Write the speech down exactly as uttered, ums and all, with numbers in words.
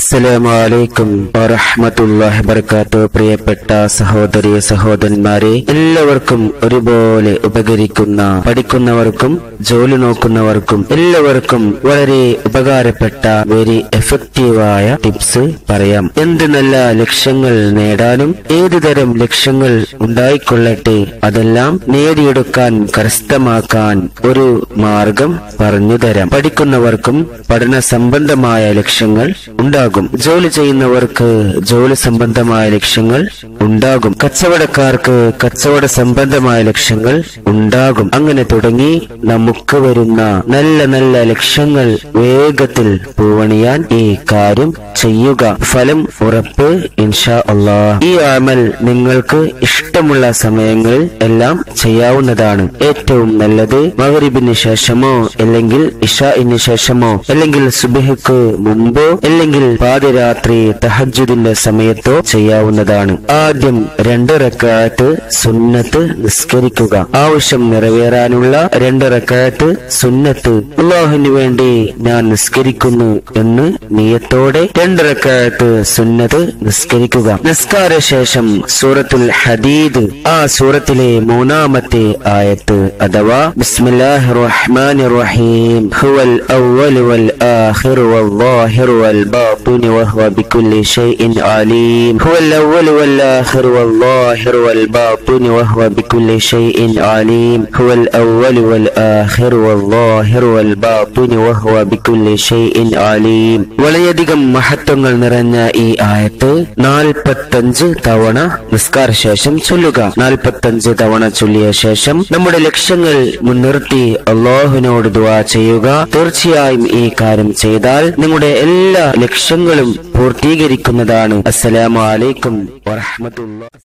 അസ്സലാമു അലൈക്കും വറഹ്മത്തുള്ളാഹി വബറകാതുഹു. പ്രിയപ്പെട്ട സഹോദരി സഹോദരന്മാരെ, എല്ലാവർക്കും ഒരുപോലെ ഉപകരിക്കുന്ന, പഠിക്കുന്നവർക്കും ജോലി നോക്കുന്നവർക്കും എല്ലാവർക്കും വളരെ ഉപകാരപ്പെട്ട വെരി എഫക്റ്റീവായ ടിപ്സ് പറയാം. എന്ത് നല്ല ലക്ഷ്യങ്ങൾ നേടാനും ഏതു തരം ലക്ഷ്യങ്ങൾ ഉണ്ടായിക്കൊള്ളട്ടെ, അതെല്ലാം നേടിയെടുക്കാൻ, കരസ്ഥമാക്കാൻ ഒരു മാർഗം പറഞ്ഞു തരാം. പഠിക്കുന്നവർക്കും പഠന സംബന്ധമായ ലക്ഷ്യങ്ങൾ ഉണ്ടാകും, ജോലി ചെയ്യുന്നവർക്ക് ജോലി സംബന്ധമായ ലക്ഷ്യങ്ങൾ ഉണ്ടാകും, കച്ചവടക്കാർക്ക് കച്ചവട സംബന്ധമായ ലക്ഷ്യങ്ങൾ ഉണ്ടാകും. അങ്ങനെ തുടങ്ങി നമുക്ക് വരുന്ന നല്ല നല്ല ലക്ഷ്യങ്ങൾ വേഗത്തിൽ പൂവണിയാൻ ഈ കാര്യം ചെയ്യുക. ഫലം ഉറപ്പ് ഇൻഷാ അല്ലാഹ്. ഈ അമൽ നിങ്ങൾക്ക് ഇഷ്ടമുള്ള സമയങ്ങളിൽ എല്ലാം ചെയ്യാവുന്നതാണ്. ഏറ്റവും നല്ലത് മഗ്രിബിന് ശേഷമോ അല്ലെങ്കിൽ ഇശാഇന് ശേഷമോ അല്ലെങ്കിൽ സുബ്ഹിക്ക് മുമ്പോ അല്ലെങ്കിൽ പാതിരാത്രി തഹജ്ജുദിന്റെ സമയത്തോ ചെയ്യാവുന്നതാണ്. ആദ്യം രണ്ട് റക്അത്ത് സുന്നത്ത് നിസ്കരിക്കുക. ആവശ്യം നിറവേറാനുള്ള രണ്ട് റക്അത്ത് സുന്നത്ത്, അല്ലാഹുവിന് വേണ്ടി ഞാൻ നിസ്കരിക്കുന്നു എന്ന് നിയത്തോടെ രണ്ട് റക്അത്ത് സുന്നത്ത് നിസ്കരിക്കുക. നിസ്കാര ശേഷം സൂറത്തുൽ ഹദീദ്, ആ സൂറത്തിലെ മൂന്നാമത്തെ ആയത്ത് അഥവാ ബിസ്മില്ലാഹിർ റഹ്മാനിർ റഹീം, ഹുവൽ അവ്വലു വൽ ആഖിറു വൽ ളാഹിറു വൽ ബാത്തിനു വഹുവ ബികുല്ലി ഷൈഇൻ അലീം, ഹുവൽ അവ്വലു വൽ ആഖിറു വൽ ളാഹിറു വൽ ബാത്തിനു വഹുവ ബികുല്ലി ഷൈഇൻ അലീം, ഹുവൽ അവ്വലു വൽ ആഖിറു വൽ ളാഹിറു വൽ ബാത്തിനു വഹുവ ബികുല്ലി ഷൈഇൻ അലീം. വളരെയധികം മഹത്വങ്ങൾ നിറഞ്ഞ ഈ ആയത്ത് നാൽപ്പത്തഞ്ച് തവണ നിസ്കാര ശേഷം ചൊല്ലുക. നാൽപ്പത്തഞ്ച് തവണ ചൊല്ലിയ ശേഷം നമ്മുടെ ലക്ഷ്യങ്ങൾ മുൻനിർത്തി അല്ലാഹുവിനോട് ദുആ ചെയ്യുക. തീർച്ചയായും ഈ കാര്യം ചെയ്താൽ നിങ്ങളുടെ എല്ലാ ലക്ഷ്യങ്ങളും പൂർത്തീകരിക്കുന്നതാണ്. അസ്സലാമു അലൈക്കും വറഹ്മത്തുള്ളാഹി.